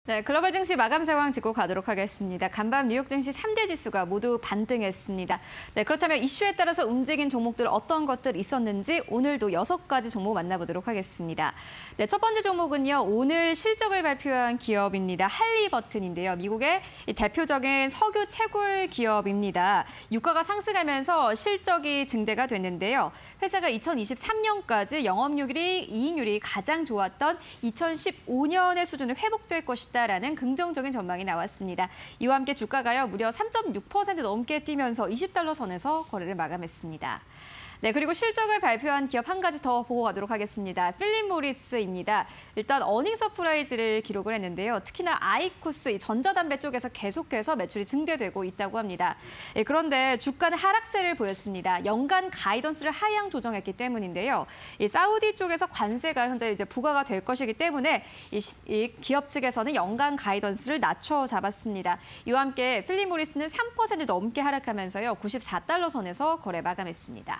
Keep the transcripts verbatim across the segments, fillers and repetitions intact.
네, 글로벌 증시 마감 상황 짚고 가도록 하겠습니다. 간밤 뉴욕 증시 삼 대 지수가 모두 반등했습니다. 네, 그렇다면 이슈에 따라서 움직인 종목들 어떤 것들 있었는지 오늘도 여섯 가지 종목 만나보도록 하겠습니다. 네, 첫 번째 종목은요, 오늘 실적을 발표한 기업입니다. 할리버튼인데요. 미국의 대표적인 석유 채굴 기업입니다. 유가가 상승하면서 실적이 증대가 됐는데요. 회사가 이천이십삼 년까지 영업이익률이 이익률이 가장 좋았던 이천십오 년의 수준을 회복될 것이다. 라는 긍정적인 전망이 나왔습니다. 이와 함께 주가가요 무려 삼 점 육 퍼센트 넘게 뛰면서 이십 달러 선에서 거래를 마감했습니다. 네, 그리고 실적을 발표한 기업 한 가지 더 보고 가도록 하겠습니다. 필립 모리스입니다. 일단 어닝 서프라이즈를 기록을 했는데요. 특히나 아이코스, 전자담배 쪽에서 계속해서 매출이 증대되고 있다고 합니다. 예, 그런데 주가는 하락세를 보였습니다. 연간 가이던스를 하향 조정했기 때문인데요. 이 사우디 쪽에서 관세가 현재 이제 부과가 될 것이기 때문에 이, 이 기업 측에서는 연간 가이던스를 낮춰 잡았습니다. 이와 함께 필립 모리스는 삼 퍼센트 넘게 하락하면서요. 구십사 달러 선에서 거래 마감했습니다.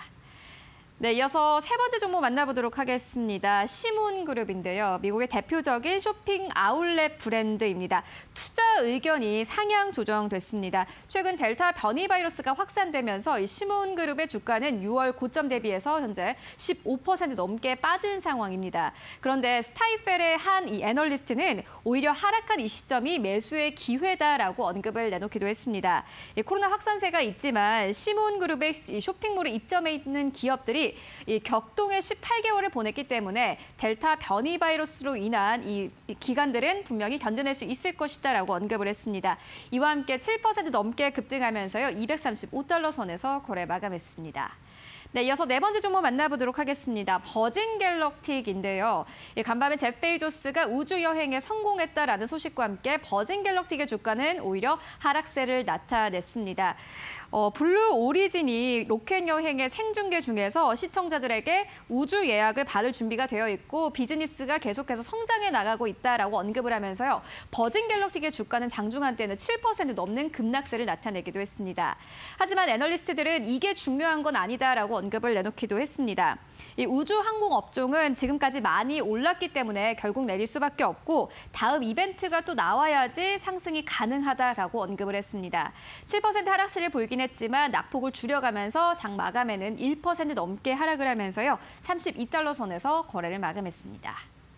네, 이어서 세 번째 종목 만나보도록 하겠습니다. 시몬그룹인데요. 미국의 대표적인 쇼핑 아울렛 브랜드입니다. 투자 의견이 상향 조정됐습니다. 최근 델타 변이 바이러스가 확산되면서 이 시몬그룹의 주가는 유월 고점 대비해서 현재 십오 퍼센트 넘게 빠진 상황입니다. 그런데 스타이펠의 한 이 애널리스트는 오히려 하락한 이 시점이 매수의 기회다라고 언급을 내놓기도 했습니다. 이 코로나 확산세가 있지만 시몬그룹의 이 쇼핑몰에 입점해 있는 기업들이 이 격동의 십팔 개월을 보냈기 때문에 델타 변이 바이러스로 인한 이 기간들은 분명히 견뎌낼 수 있을 것이다라고 언급을 했습니다. 이와 함께 칠 퍼센트 넘게 급등하면서요. 이백삼십오 달러 선에서 거래 마감했습니다. 네, 이어서 네 번째 종목 만나보도록 하겠습니다. 버진 갤럭틱인데요. 간밤에 제프 베이조스가 우주 여행에 성공했다라는 소식과 함께 버진 갤럭틱의 주가는 오히려 하락세를 나타냈습니다. 어, 블루 오리진이 로켓 여행의 생중계 중에서 시청자들에게 우주 예약을 받을 준비가 되어 있고 비즈니스가 계속해서 성장해 나가고 있다라고 언급을 하면서요. 버진 갤럭틱의 주가는 장중한 때는 칠 퍼센트 넘는 급락세를 나타내기도 했습니다. 하지만 애널리스트들은 이게 중요한 건 아니다라고 언급을 내놓기도 했습니다. 이 우주 항공 업종은 지금까지 많이 올랐기 때문에 결국 내릴 수밖에 없고 다음 이벤트가 또 나와야지 상승이 가능하다라고 언급을 했습니다. 칠 퍼센트 하락세를 보이긴 했지만 낙폭을 줄여가면서 장 마감에는 일 퍼센트 넘게 하락을 하면서요. 삼십이 달러 선에서 거래를 마감했습니다.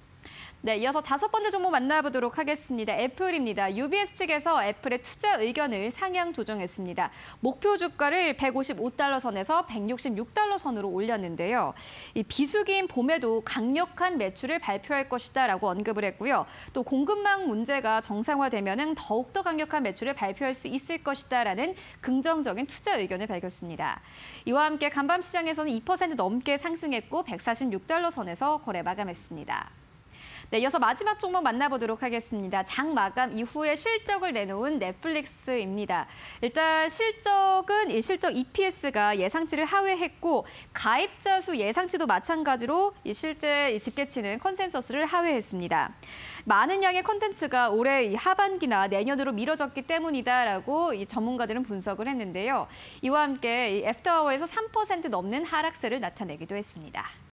네, 이어서 다섯 번째 종목 만나보도록 하겠습니다. 애플입니다. 유비에스 측에서 애플의 투자 의견을 상향 조정했습니다. 목표 주가를 백오십오 달러 선에서 백육십육 달러 선으로 올렸는데요. 이 비수기인 봄에도 강력한 매출을 발표할 것이다라고 언급을 했고요. 또 공급망 문제가 정상화되면은 더욱더 강력한 매출을 발표할 수 있을 것이다라는 긍정적인 투자 의견을 밝혔습니다. 이와 함께 간밤 시장에서는 이 퍼센트 넘게 상승했고 백사십육 달러 선에서 거래 마감했습니다. 네, 이어서 마지막 종목 만나보도록 하겠습니다. 장 마감 이후에 실적을 내놓은 넷플릭스입니다. 일단 실적은 이 실적 이피에스가 예상치를 하회했고 가입자 수 예상치도 마찬가지로 이 실제 이 집계치는 컨센서스를 하회했습니다. 많은 양의 콘텐츠가 올해 하반기나 내년으로 미뤄졌기 때문이다라고 이 전문가들은 분석을 했는데요. 이와 함께 이 애프터아워에서 삼 퍼센트 넘는 하락세를 나타내기도 했습니다.